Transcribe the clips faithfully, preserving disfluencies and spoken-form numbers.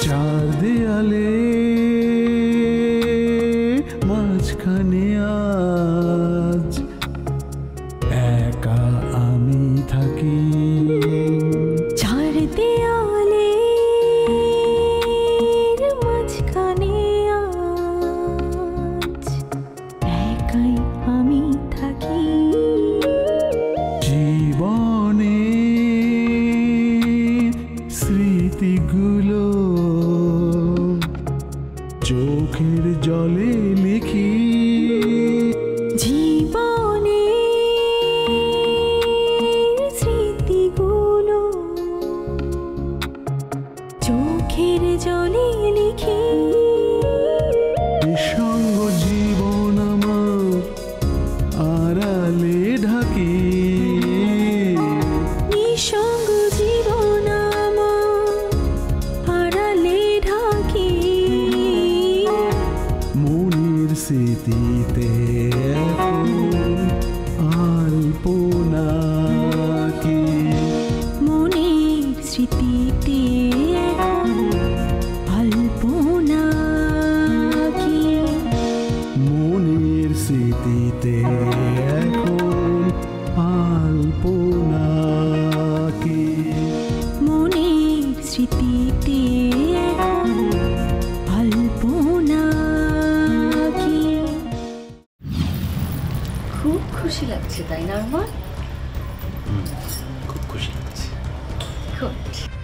চার দেয়ালে মাঝখানে আজ একা আমি থাকি। চার দেয়ালে মাঝখানে আজ একাই আমি থাকি। জীবনে স্মৃতিগুলো চোখের জলে লিখি। জীবনে স্মৃতিগুলো চোখের জলে লিখি। নিঃসঙ্গ জীবন আমার আড়ালে ঢাকি। নিঃসঙ্গ জীবন আমার আড়ালে ঢাকি। মনের স্মৃতিতে এখন আলপনা কি। মনের স্মৃতিতে এখন আলপনা কি। মনের স্মৃতিতে এখন আলপনা কি। মনের স্মৃতিতে এখন আলপনা কি। খুব খুশি লাগছে তাই না আরমান? খুব খুশি লাগছে। খুব।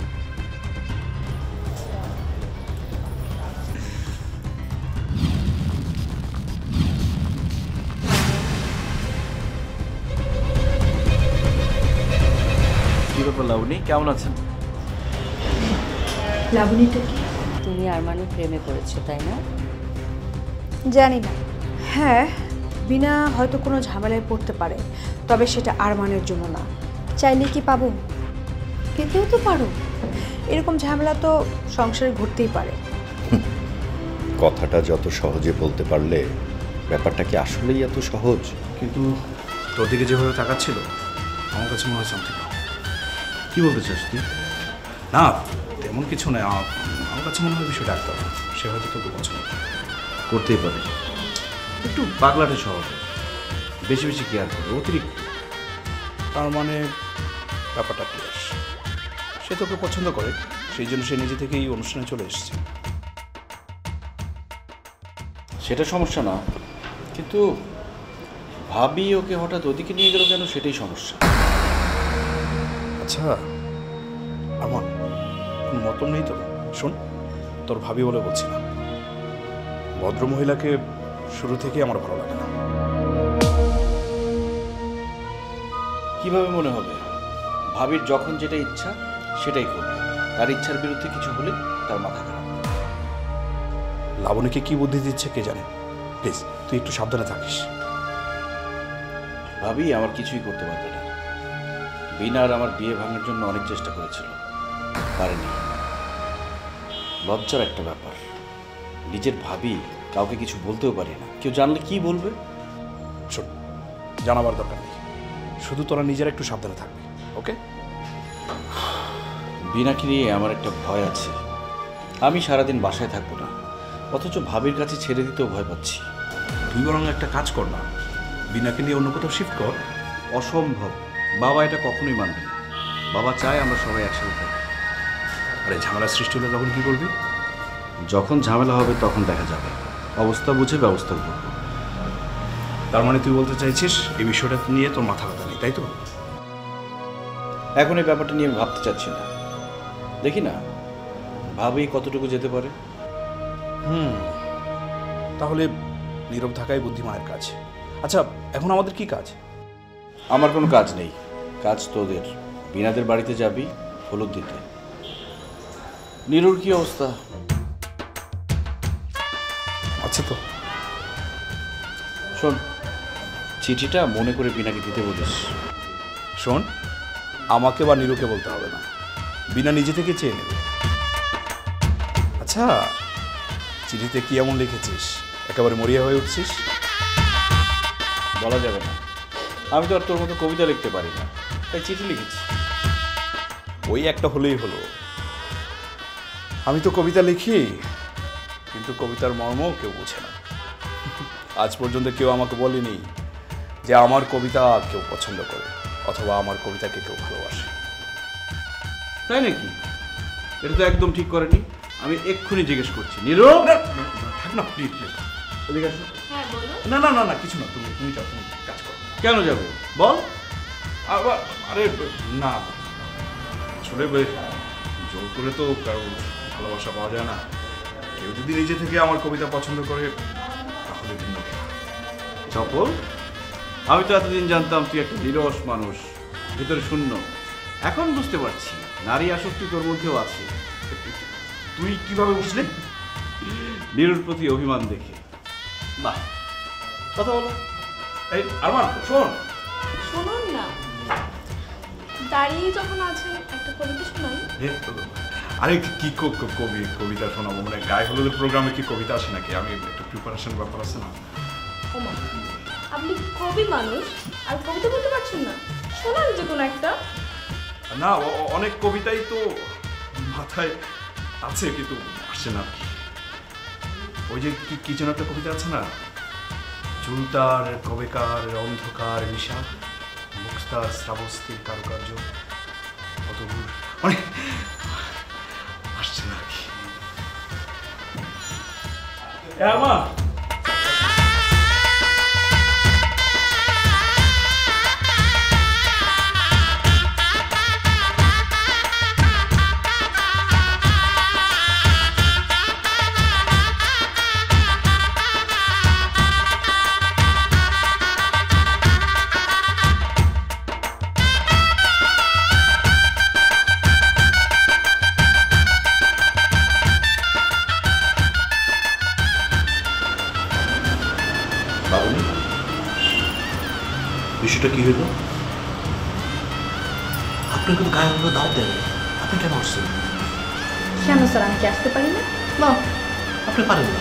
কি ব্যাপার লাবণী, কেমন আছেন? লাবণীটা কি? তুমি আরমানের প্রেমে পড়েছো তাই না? জানি না। হ্যাঁ, বিনা হয়তো কোনো ঝামেলায় পড়তে পারে, তবে সেটা আরমানের জন্য না। চাইলে কি পাবো? পেতেও তো পারো। এরকম ঝামেলা তো সংসারে ঘটতেই পারে। কথাটা যত সহজে বলতে পারলে ব্যাপারটা কি আসলেই এত সহজ? কিন্তু তোর দিকে যেভাবে তাকাচ্ছিল আমার কাছে মনে হয় সামথিং। কি বলতে চাস তুই? না তেমন কিছু নয়, আমার কাছে মনে হয় বিষয়টা একটা সে হয়তো তোকে পছন্দ করতেই পারে। একটু পাগলাটে স্বভাব, বেশি বেশি কেয়ার করে, অতিরিক্ত। তার মানে ব্যাপারটা ক্লিয়ার, সে তোকে পছন্দ করে, সেই জন্য সে নিজে থেকেই এই অনুষ্ঠানে চলে এসেছে। সেটা সমস্যা না, কিন্তু ভাবি ওকে হঠাৎ ওদিকে নিয়ে গেল কেন, সেটাই সমস্যা। আচ্ছা আরমান, কোনো মতলব নেই তো? শোন, তোর ভাবি বলে বলছি না, ভদ্রমহিলাকে শুরু থেকে আমার ভালো লাগে না। কিভাবে মনে হবে? ভাবির যখন যেটা ইচ্ছা সেটাই করবে, তার ইচ্ছার বিরুদ্ধে কিছু হলে তার মাথা খারাপ। লাবণীকে কি বুদ্ধি দিচ্ছে কে জানে। প্লিজ তুই একটু সাবধানে থাকিস। ভাবি আমার কিছুই করতে পারবে না। বিনার আমার বিয়ে ভাঙার জন্য অনেক চেষ্টা করেছিল, পারেনি। লজ্জার একটা ব্যাপার, নিজের ভাবি কাউকে কিছু বলতেও পারি না, কেউ জানলে কি বলবে। শোন, জানাবার দরকার নেই, শুধু তোরা নিজেরা একটু সাবধানে থাকবি, ওকে? বিনাকে নিয়ে আমার একটা ভয় আছে। আমি সারাদিন বাসায় থাকবো না, অথচ ভাবির কাছে ছেড়ে দিতেও ভয় পাচ্ছি। তুই বরং একটা কাজ কর না, বিনাকে নিয়ে অন্য কোথাও শিফট কর। অসম্ভব, বাবা এটা কখনোই মানবে না। বাবা চায় আমরা সবাই একসাথে থাকি। আরে ঝামেলা সৃষ্টি হলে তখন কি করবি? যখন ঝামেলা হবে তখন দেখা যাবে, অবস্থা বুঝে ব্যবস্থা করব। তার মানে তুই বলতে চাইছিস এই বিষয়টা নিয়ে তোর মাথা ব্যথা নেই, তাই তো? এখন এই ব্যাপারটা নিয়ে আমি ভাবতে চাচ্ছি না, দেখি না ভাবি কতটুকু যেতে পারে। হুম, তাহলে নীরব থাকাই বুদ্ধিমানের কাজ। আচ্ছা এখন আমাদের কি কাজ? আমার কোনো কাজ নেই, কাজ তোদের। বিনাদের বাড়িতে যাবি হলুদ দিতে। নীরুর কি অবস্থা? আচ্ছা তো শোন, চিঠিটা মনে করে বিনাকে দিতে বলিস। শোন, আমাকে বা নীরুকে বলতে হবে না, বিনা নিজে থেকে চেয়ে নেবে। আচ্ছা চিঠিতে কি এমন লিখেছিস একেবারে মরিয়া হয়ে উঠছিস? বলা যাবে না, আমি তো আর তোর মতো কবিতা লিখতে পারি না, তাই চিঠি লিখেছি। ওই একটা হলেই হলো। আমি তো কবিতা লিখি, কিন্তু কবিতার মর্ম কেউ বোঝে না। আজ পর্যন্ত কেউ আমাকে বলেনি যে আমার কবিতা কেউ পছন্দ করে অথবা আমার কবিতাকে কেউ ভালোবাসে। তাই নাকি? এটা তো একদম ঠিক করেনি। আমি এক্ষুনি জিজ্ঞেস করছি। নীরব, থাক না প্লিজ প্লিজ, এদিকে আসো। না না না না কিছু না, তুমি তুমি যাও, তুমি কাজ করো। কেন যাবে বল? আবার আরে না, আসলে জোর করে তো কারো ভালোবাসা পাওয়া যায় না। কেউ যদি নিজে থেকে আমার কবিতা পছন্দ করে তাহলে ভিন্ন। চপল, আমি তো এতদিন জানতাম তুই একটা নিরস মানুষ, ভিতরে শূন্য। এখন বুঝতে পারছি নারী আসক্তি তোর মধ্যেও আছে। তুই কিভাবে বুঝলি? নীরুর প্রতি অভিমান দেখে। বাহ, কথা বলো। এই আরমান শোন। শুনুন না, দাঁড়িয়ে যখন আছেন একটা কবিতা শোনান। আরে কি কবি কবিতা শোনাবো? মানে গায়ে হলুদের প্রোগ্রামে কি কবিতা আসে নাকি? আমি একটু প্রিপারেশন ব্যাপার আছে না। ওমা, আপনি কবি মানুষ আর কবিতা বলতে পারছেন না? শোনান যে কোনো একটা। না, অনেক কবিতাই তো মাথায় আছে কিন্তু আসছে না। ওই যে কি কি যেন একটা কবিতা আছে না, চুলতার কবেকার অন্ধকার নিশা, মুক্তার শ্রাবস্তির কারুকার্য, অতদূর, মানে আসছে না আর কি। আমার বিষয়টা কি হইল? আপনি কিন্তু গায়ে হলুদ দাওয়াত দেন, আপনি কেন আসছেন? কেন স্যার, আমি কি আসতে পারি না? না, আপনি পারেন না।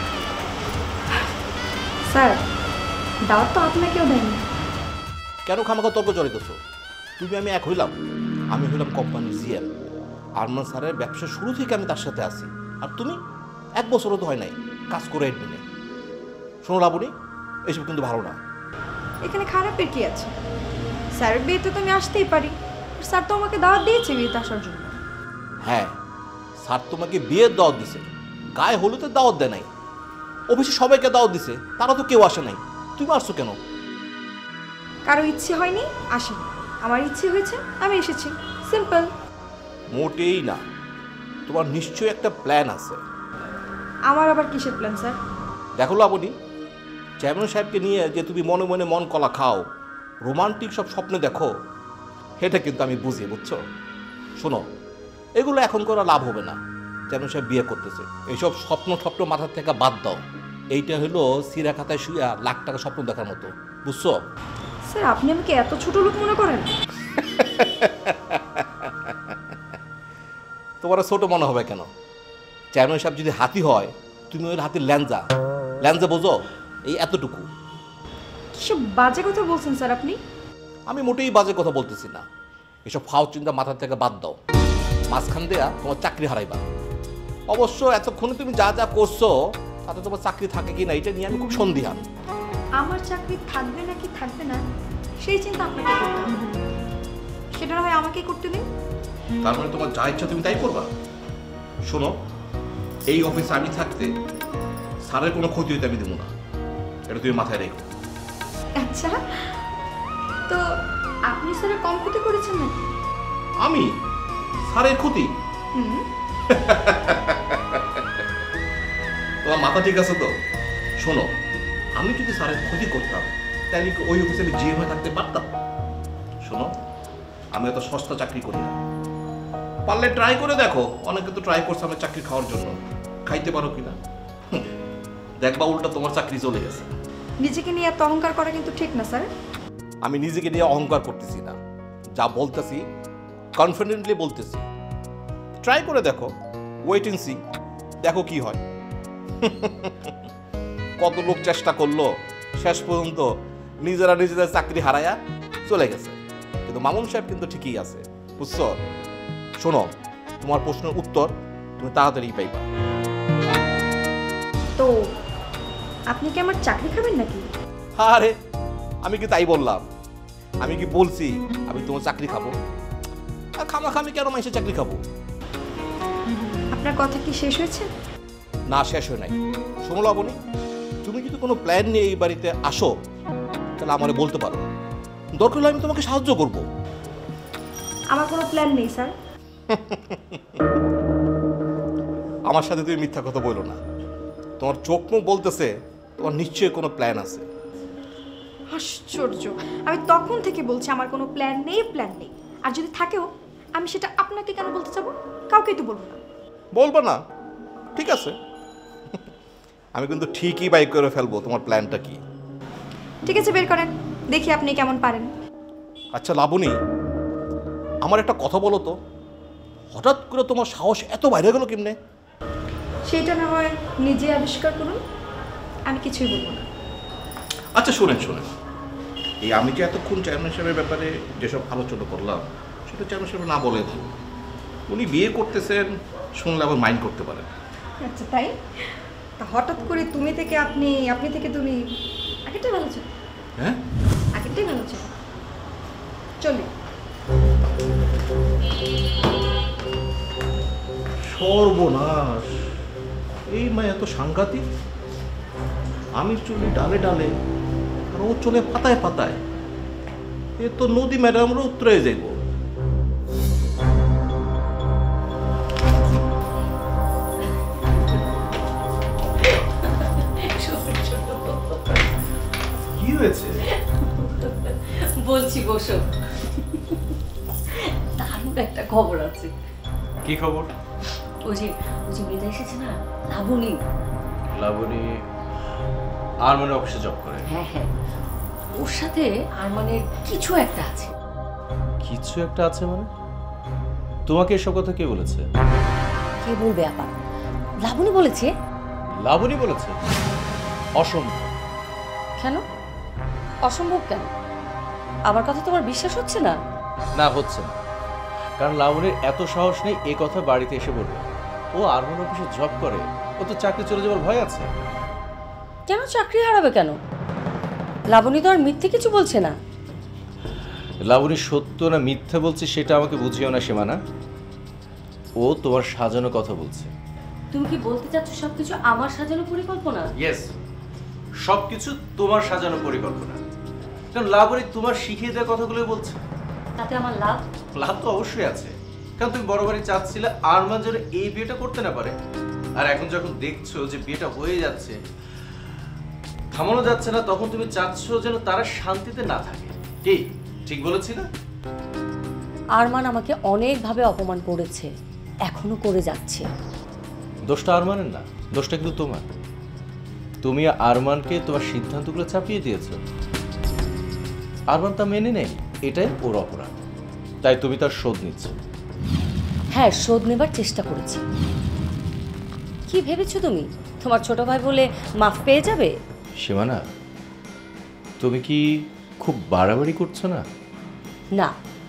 স্যার, দাওয়াত তো আপনাকেও দেয়নি। কেন খামাখা তর্ক জড়িতেছ? তুমি আমি এক হইলাম? আমি হইলাম কোম্পানির জিএম। আরমান স্যারের ব্যবসা শুরু থেকে আমি তার সাথে আছি, আর তুমি এক বছরও তো হয় নাই কাজ করে এডমিনে। শোনো লাবণী, এসব কিন্তু ভালো না। এখানে খারাপের কি আছে? স্যারের বিয়েতে তো আমি আসতেই পারি, স্যার তো আমাকে দাওয়াত দিয়েছে বিয়েতে আসার জন্য। হ্যাঁ, স্যার তোমাকে বিয়ের দাওয়াত দিছে, গায়ে হলুদের দাওয়াত দেয় নাই। অফিসে সবাইকে দাওয়াত দিছে, তারা তো কেউ আসে নাই। তুমি আসছো কেন? কারো ইচ্ছে হয়নি, আসেনি। আমার ইচ্ছে হয়েছে, আমি এসেছি, সিম্পল। মোটেই না, তোমার নিশ্চয়ই একটা প্ল্যান আছে। আমার আবার কিসের প্ল্যান স্যার? দেখো লাবণী, চেয়ারম্যান সাহেবকে নিয়ে যে তুমি মনে মনে মন কলা খাও, রোমান্টিক সব স্বপ্ন দেখো, এটা কিন্তু আমি বুঝি, বুঝছো? শোনো, এগুলো এখন করা লাভ হবে না। চেয়ারম্যান সাহেব বিয়ে করতেছে, এইসব স্বপ্ন স্বপ্ন মাথার থেকে বাদ দাও। এইটা হলো সিরা খাতায় শুয়া লাখ টাকা স্বপ্ন দেখার মতো, বুঝছো? স্যার, আপনি আমাকে এত ছোট লোক মনে করেন? তোমার ছোট মনে হবে কেন? চেয়ারম্যান সাহেব যদি হাতি হয়, তুমি ওই হাতির ল্যাঞ্জা, ল্যাঞ্জা বোঝো? এই এতটুকু। কিসব বাজে কথা বলছেন স্যার আপনি? আমি মোটেই বাজে কথা বলতেছি না। এসব ফাও চিন্তা মাথার থেকে বাদ দাও। মাঝখান দেয়া তোমার চাকরি হারাইবা। অবশ্য এতক্ষণে তুমি যা যা করছো তাতে তোমার চাকরি থাকে কি না এটা নিয়ে আমি খুব সন্দিহান। আমার চাকরি থাকবে নাকি থাকবে না সেই চিন্তা আপনাকে করতে হবে, সেটা না হয় আমাকেই করতে দিন। তার মানে তোমার যা ইচ্ছা তুমি তাই করবা? শোনো, এই অফিসে আমি থাকতে স্যারের কোনো ক্ষতি হইতে আমি দেবো না, এটা তুমি মাথায় রেখো। আচ্ছা, তো আপনি স্যারের কম ক্ষতি করেছেন নাকি? আমি স্যারের ক্ষতি? হুম, তোমার মাথা ঠিক আছে তো? শোনো, আমি যদি স্যারের ক্ষতি করতাম তাহলে কি ওই অফিসে আমি জিএম হয়ে থাকতে পারতাম? শোনো, আমি এত সস্তা চাকরি করি না। পারলে ট্রাই করে দেখো, অনেকে তো ট্রাই করছে আমার চাকরি খাওয়ার জন্য, খাইতে পারো কিনা। দেখবা উল্টা তোমার চাকরি চলে গেছে। নিজেকে নিয়ে এত অহংকার করা কিন্তু ঠিক না স্যার। আমি নিজেকে নিয়ে অহংকার করতেছি না, যা বলতেছি কনফিডেন্টলি বলতেছি। ট্রাই করে দেখো, ওয়েট এন্ড সি, দেখো কি হয়। কত লোক চেষ্টা করলো, শেষ পর্যন্ত নিজেরা নিজেদের চাকরি হারায়া চলে গেছে, কিন্তু মামুন সাহেব কিন্তু ঠিকই আছে, বুঝছো? শোনো, তোমার প্রশ্নের উত্তর তুমি তাড়াতাড়ি পাইবা। তো আপনি কি আমার চাকরি খাবেন নাকি? আরে আমি কি তাই বললাম? আমি কি বলছি আমি তোমার চাকরি খাবো? আর খামাখামি কেন মানুষের চাকরি খাবো? আপনার কথা কি শেষ হয়েছে? না, শেষ হয় নাই। শোনো লাবণী, তুমি যদি কোনো প্ল্যান নিয়ে এই বাড়িতে আসো তাহলে আমারে বলতে পারো, দরকার হলে আমি তোমাকে সাহায্য করব। আমার কোনো প্ল্যান নেই স্যার। আমার সাথে তুমি মিথ্যা কথা বলো না। তোমার চোখ মুখ বলতেছে তোমার নিশ্চয়ই কোনো প্ল্যান আছে। আশ্চর্য, আমি তখন থেকে বলছি আমার কোনো প্ল্যান নেই, প্ল্যান নেই। আর যদি থাকেও আমি সেটা আপনাকে কেন বলতে যাবো? কাউকেই তো বলবো না। বলবো না? ঠিক আছে, আমি কিন্তু ঠিকই বাইক করে ফেলবো তোমার প্ল্যানটা কি। ঠিক আছে, বের করেন, দেখি আপনি কেমন পারেন। আচ্ছা লাবণী, আমার একটা কথা বলো তো, হঠাৎ করে তোমার সাহস এত বাইরে গেল কেমনে? সেটা না হয় নিজে আবিষ্কার করুন, আমি কিছুই বলবো না। আচ্ছা শোনেন শোনেন, এই আমি যে এতক্ষণ চেয়ারম্যান সাহেবের ব্যাপারে যেসব আলোচনা করলাম সেটা চেয়ারম্যান সাহেব না বলে ভালো। উনি বিয়ে করতেছেন শুনলে আবার মাইন্ড করতে পারেন। আচ্ছা তাই? তা হঠাৎ করে তুমি থেকে আপনি, আপনি থেকে তুমি, আগেরটাই ভালো ছিল। হ্যাঁ, আগেরটাই ভালো ছিল। চলি। সর্বনাশ, এই মা এত সাংঘাতিক। আমি চলি ডালে ডালে আর ও চলে পাতায় পাতায়। এ তো নদী ম্যাডামরা উত্তরে যাইব। কি হয়েছে? বলছি বসো, দারুণ একটা খবর আছে। কি খবর? ওই যে ওই যে মেয়েটা এসেছে না, লাবণী। লাবণী আরমানের অফিসে জব করে। হ্যাঁ হ্যাঁ, ওর সাথে আরমানের কিছু একটা আছে। কিছু একটা আছে মানে? তোমাকে এসব কথা কে বলেছে? কে বলবে আপা? লাবণী বলেছে। লাবণী বলেছে? অসম্ভব। কেন অসম্ভব? কেন আমার কথা তোমার বিশ্বাস হচ্ছে না? না, হচ্ছে না, কারণ লাবণীর এত সাহস নেই এ কথা বাড়িতে এসে বলবে। ও আরমান অফিসে জব করে, ও তো চাকরি চলে যাওয়ার ভয় আছে। কেন চাকরি হারাবে কেন? লাবণী তো আর মিথ্যে কিছু বলছে না। লাবণী সত্য না মিথ্যা বলছে সেটা আমাকে বুঝিও না সীমানা। ও তোমার সাজানো কথা বলছে। তুমি কি বলতে চাচ্ছ সবকিছু আমার সাজানো পরিকল্পনা? ইয়েস, সবকিছু তোমার সাজানো পরিকল্পনা। কারণ লাবণী তোমার শিখিয়ে দেওয়া কথাগুলো বলছে। তাতে আমার লাভ? লাভ তো অবশ্যই আছে, কারণ তুমি বরাবরই চাচ্ছিলে আরমান যেন এই বিয়েটা করতে না পারে। আর এখন যখন দেখছো যে বিয়েটা হয়ে যাচ্ছে, থামানো যাচ্ছে না, তখন তুমি চাচ্ছ যেন তারা শান্তিতে না থাকে। কি ঠিক বলেছি না? আরমান আমাকে অনেকভাবে অপমান করেছে, এখনো করে যাচ্ছে। দোষটা আরমানের না, দোষটা কিন্তু তোমার। তুমি আরমানকে তোমার সিদ্ধান্তগুলো চাপিয়ে দিয়েছো। আরমান তা মেনে নেই, এটাই ওর অপরাধ। তাই তুমি তার শোধ নিচ্ছ। হ্যাঁ, শোধ নেবার চেষ্টা করেছি। কি ভেবেছো তুমি তোমার ছোট ভাই বলে মাফ পেয়ে যাবে? সীমানা, তুমি কি খুব বাড়াবাড়ি করছো না? না,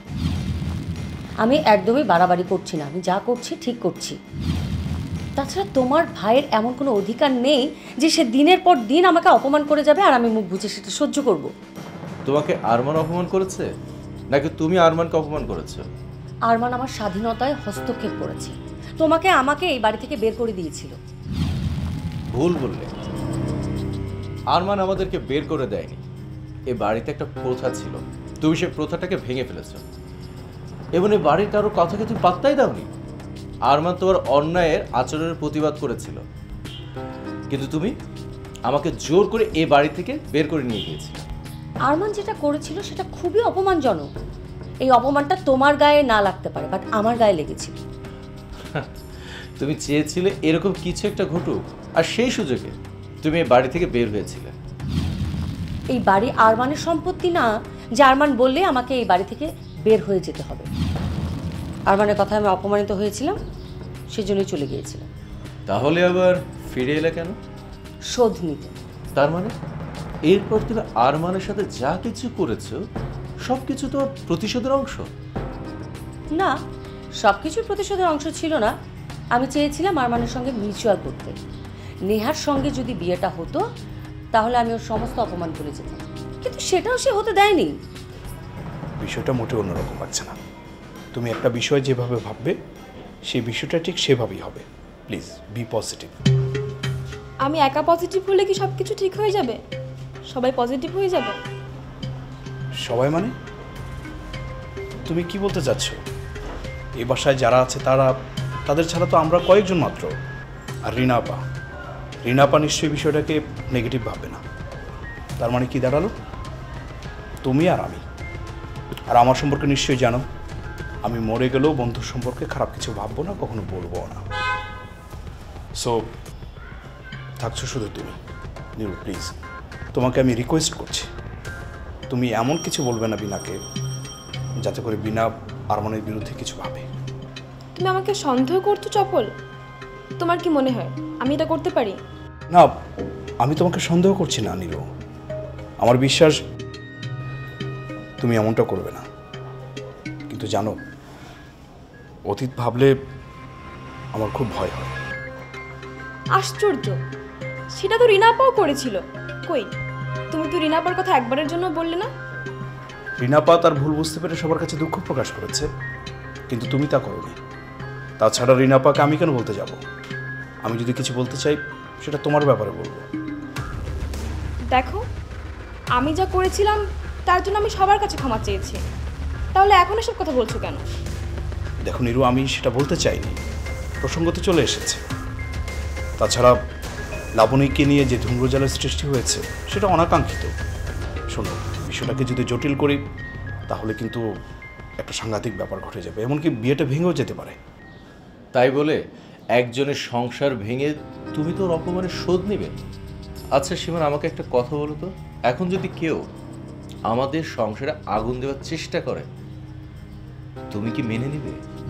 আমি একদমই বাড়াবাড়ি করছি না। আমি যা করছি ঠিক করছি। তাছাড়া তোমার ভাইয়ের এমন কোনো অধিকার নেই যে সে দিনের পর দিন আমাকে অপমান করে যাবে আর আমি মুখ বুজে সেটা সহ্য করব। তোমাকে আরমান অপমান করেছে নাকি তুমি আরমানকে অপমান করেছো? আরমান আমার স্বাধীনতায় হস্তক্ষেপ করেছে। তোমাকে আমাকে এই বাড়ি থেকে বের করে দিয়েছিল। ভুল বললে। আরমান আমাদেরকে বের করে দেয়নি। এ বাড়িতে একটা প্রথা ছিল, তুমি সেই প্রথাটাকে ভেঙে ফেলেছো এবং এই বাড়ির কারোর কথাকে তুমি পাত্তাই দাওনি। আরমান তোমার অন্যায়ের আচরণের প্রতিবাদ করেছিল, কিন্তু তুমি আমাকে জোর করে এ বাড়ি থেকে বের করে নিয়ে গিয়েছিলে। আরমান যেটা করেছিল সেটা খুবই অপমানজনক। এই অপমানটা তোমার গায়ে না লাগতে পারে, বাট আমার গায়ে লেগেছিল। তুমি চেয়েছিলে এরকম কিছু একটা ঘটুক, আর সেই সুযোগে তুমি এই বাড়ি থেকে বের হয়েছিলে। এই বাড়ি আরমানের সম্পত্তি না যে আরমান বললে আমাকে এই বাড়ি থেকে বের হয়ে যেতে হবে। আরমানের কথায় আমি অপমানিত হয়েছিলাম, সেজন্যই চলে গিয়েছিলাম। তাহলে আবার ফিরে এলে কেন? শোধ নিতে। তার মানে এরপর তুমি আরমানের সাথে যা কিছু করেছো সব কিছু তো প্রতিশোধের অংশ? না, সব কিছুর প্রতিশোধের অংশ ছিল না, আমি চেয়েছিলাম আরমানের সঙ্গে মিউচুয়াল করতে। নেহার সঙ্গে যদি বিয়েটা হতো তাহলে আমি ওর সমস্ত অপমান করে যেতাম, কিন্তু সেটাও সে হতে দেয়নি। বিষয়টা মোটেও অন্যরকম লাগছে না। তুমি একটা বিষয় যেভাবে ভাববে সেই বিষয়টা ঠিক সেভাবেই হবে। Please be positive. আমি একা পজিটিভ হলে কি সব কিছু ঠিক হয়ে যাবে? সবাই পজিটিভ হয়ে যাবে? সবাই মানে তুমি কি বলতে চাচ্ছ? এই বাসায় যারা আছে তারা, তাদের ছাড়া তো আমরা কয়েকজন মাত্র। আর রিনা আপা, রিনা আপা নিশ্চয়ই বিষয়টাকে নেগেটিভ ভাববে না। তার মানে কি দাঁড়ালো? তুমি আর আমি। আর আমার সম্পর্কে নিশ্চয়ই জানো, আমি মরে গেলেও বন্ধুর সম্পর্কে খারাপ কিছু ভাববো না, কখনো বলবো না। সো থাকছো শুধু তুমি। নিরু প্লিজ, তোমাকে আমি রিকোয়েস্ট করছি, তুমি এমন কিছু বলবে না বিনাকে যাতে করে বিনা আরমানের বিরুদ্ধে কিছু ভাবে। তুমি আমাকে সন্দেহ করছো চপল? তোমার কি মনে হয় আমি এটা করতে পারি? না, আমি তোমাকে সন্দেহ করছি না নীরু। আমার বিশ্বাস তুমি এমনটা করবে না, কিন্তু জানো অতীত ভাবলে আমার খুব ভয় হয়। আশ্চর্য, সেটা তো রিনাপাও করেছিল। কই, তুমি তো রিনাপার কথা একবারের জন্য বললে না? রিনাপা তার ভুল বুঝতে পেরে সবার কাছে দুঃখ প্রকাশ করেছে, কিন্তু তুমি তা করোনি। তাছাড়া রিনাপাকে আমি কেন বলতে যাব? আমি যদি কিছু বলতে চাই সেটা তোমার ব্যাপারে বলবো। দেখো, আমি যা করেছিলাম তার জন্য আমি সবার কাছে ক্ষমা চেয়েছি, তাহলে এখন এসব কথা বলছো কেন? দেখো নীরু, আমি সেটা বলতে চাইনি, প্রসঙ্গ তো চলে এসেছে। তাছাড়া লাবণীকে নিয়ে যে ধূম্রজালের সৃষ্টি হয়েছে সেটা অনাকাঙ্ক্ষিত। শোনো, বিষয়টাকে যদি জটিল করি তাহলে কিন্তু একটা সাংঘাতিক ব্যাপার ঘটে যাবে, এমনকি বিয়েটা ভেঙেও যেতে পারে। তাই বলে একজনের সংসার ভেঙে তুমি তো অপমানের শোধ নেবে? আচ্ছা সীমান, আমাকে একটা কথা বলো তো, এখন যদি কেউ আমাদের সংসারে আগুন দেওয়ার চেষ্টা করে তুমি কি মেনে নিবে?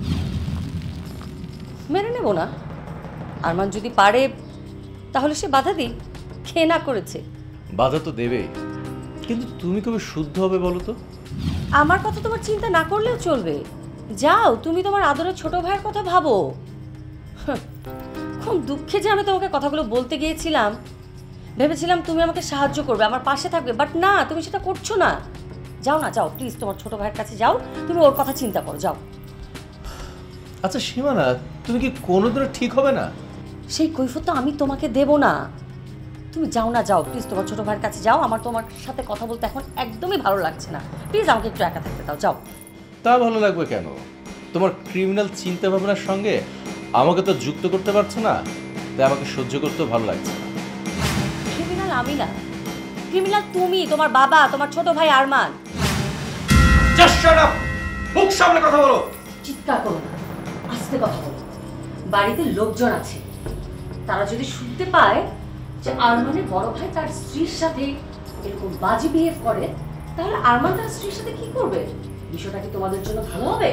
মেনে নেব না। আরমান যদি পারে তাহলে সে বাধা দিই, খেয়ে না করেছে। বাধা তো দেবেই, কিন্তু তুমি কবে শুদ্ধ হবে বলো তো? আমার কথা তোমার চিন্তা না করলেও চলবে। যাও, তুমি তোমার আদরের ছোট ভাইয়ের কথা ভাবো। হাহ, খুব দুঃখে যে আমি তোমাকে কথাগুলো বলতে গিয়েছিলাম, ভেবেছিলাম তুমি আমাকে সাহায্য করবে, আমার পাশে থাকবে, বাট না, তুমি সেটা করছো না। যাও না, যাও প্লিজ, তোমার ছোট ভাইয়ের কাছে যাও, তুমি ওর কথা চিন্তা করো, যাও। আচ্ছা সীমানা, তুমি কি কোনোদিনও ঠিক হবে না? সেই কৈফিয়ত তো আমি তোমাকে দেব না। তুমি যাও না, যাও প্লিজ, তোমার ছোট ভাইয়ের কাছে যাও। আমার তোমার সাথে কথা বলতে এখন একদমই ভালো লাগছে না, প্লিজ আমাকে একটু একা থাকতে দাও, যাও। তা ভালো লাগবে কেন? তোমার ক্রিমিনাল চিন্তা ভাবনার সঙ্গে আমাকে তো যুক্ত করতে পারছো না, তাই আমাকে সহ্য করতেও ভালো লাগছে না। ক্রিমিনাল আমি না, ক্রিমিনাল তুমি, তোমার বাবা, তোমার ছোট ভাই আরমান। জাস্ট শাট আপ, মুখ সামনে কথা বলো। চিৎকার করো না, আস্তে কথা বলো। বাড়িতে লোকজন আছে, তারা যদি শুনতে পায় যে আরমানের বড় ভাই তার স্ত্রীর সাথে এরকম বাজে বিহেভ করে, তাহলে আরমান তার স্ত্রীর সাথে কি করবে? বিষয়টা কি তোমাদের জন্য ভালো হবে?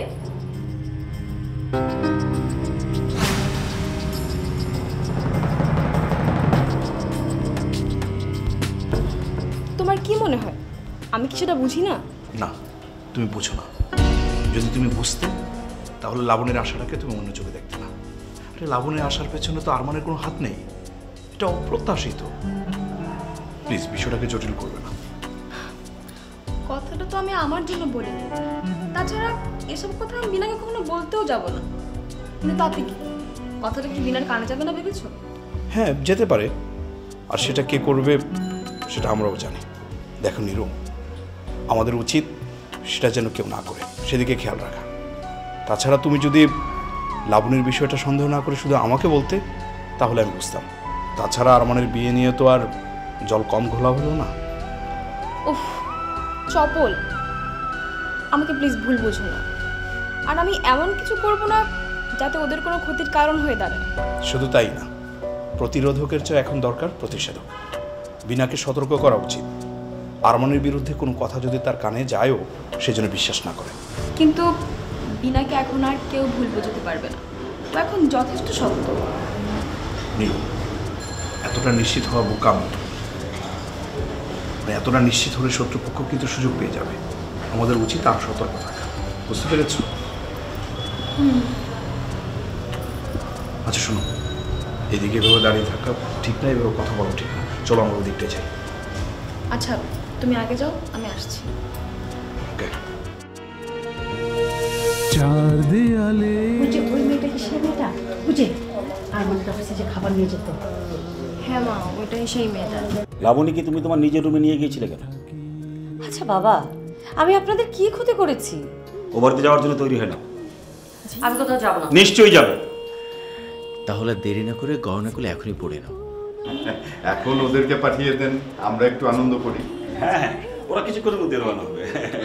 তোমার কি মনে হয় আমি কি সেটা বুঝি না? না, তুমি বুঝো না। যদি তুমি বুঝতে তাহলে লাবণের আশাটাকে তুমি অন্য চোখে দেখতে না। আরে লাবণের আশার পেছনে তো আরমানের কোনো হাত নেই, এটা অপ্রত্যাশিত। প্লিজ বিষয়টাকে জটিল করবে না। কথাটা তো আমি আমার জন্য বলিনি, তাছাড়া এসব কথা আমি বিনাকে কখনো বলতেও যাব না। কিন্তু তাতে কি, কথাটা কি বিনার কানে যাবে না ভেবেছো? হ্যাঁ, যেতে পারে। আর সেটা কে করবে সেটা আমরাও জানি। দেখো নীরু, আমাদের উচিত সেটা যেন কেউ না করে সেদিকে খেয়াল রাখা। তাছাড়া তুমি যদি লাবণীর বিষয়টা সন্দেহ না করে শুধু আমাকে বলতে তাহলে আমি বুঝতাম। তাছাড়া আরমানের বিয়ে নিয়ে তো আর জল কম ঘোলা হলো না। উফ চপল, আমাকে প্লিজ ভুল বুঝো না। আর আমি এমন কিছু করব না যাতে ওদের কোনো ক্ষতির কারণ হয়ে দাঁড়ায়। শুধু তাই না, প্রতিরোধকের চেয়ে এখন দরকার প্রতিষেধক। বিনাকে সতর্ক করা উচিত, আরমানের বিরুদ্ধে কোনো কথা যদি তার কানে যায়ও সেজন্য বিশ্বাস না করে। কিন্তু বিনাকে এখন আর কেউ ভুল বোঝাতে পারবে না, ও এখন যথেষ্ট শক্ত। নীরু, এতটা নিশ্চিত হওয়া বোকামি। মানে এতটা নিশ্চিত হলে শত্রুপক্ষ কিন্তু সুযোগ পেয়ে যাবে। আমাদের উচিত আর সতর্ক থাকা, বুঝতে পেরেছ? আচ্ছা শোনো, এদিকে এভাবে দাঁড়িয়ে থাকা ঠিক না, এভাবে কথা বলা ঠিক না। চলো আমরা ওদিকটাই যাই। আচ্ছা তুমি আগে যাও, আমি আসছি। ওকে। চার দেয়ালে বুঝে ওই মেয়েটা কি সে মেয়েটা? বুঝে আর মানে অফিসে যে খাবার নিয়ে যেত। হ্যাঁ মা, ওইটাই সেই মেয়েটা। লাবণীকে তুমি তোমার নিজের রুমে নিয়ে গিয়েছিলে কেন? আচ্ছা বাবা, আমি আপনাদের কি ক্ষতি করেছি? ও বাড়িতে যাওয়ার জন্য তৈরি হয় না? আমি কোথাও যাবো না। নিশ্চয়ই যাবে। তাহলে দেরি না করে গহনাগুলো এখনই পড়ে নাও। এখন ওদেরকে পাঠিয়ে দেন, আমরা একটু আনন্দ করি। হ্যাঁ, ওরা কিছুক্ষণের মধ্যে রওনা হবে।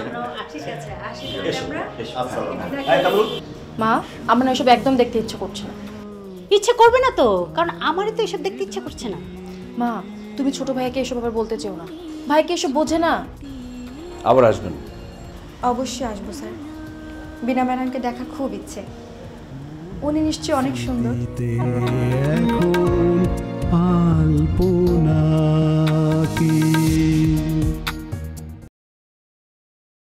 মা, আমার না এসব একদম দেখতে ইচ্ছে করছে না। ইচ্ছে করবে না তো, কারণ আমারই তো এসব দেখতে ইচ্ছে করছে না। মা, তুমি ছোট ভাইকে এসব আবার বলতে চেও না। ভাইকে এসব বোঝে না। আবার আসবেন? অবশ্যই আসবো স্যার। বিনা ম্যাডামকে দেখার খুব ইচ্ছে। উনি নিশ্চয়ই অনেক সুন্দর। স্মৃতিতে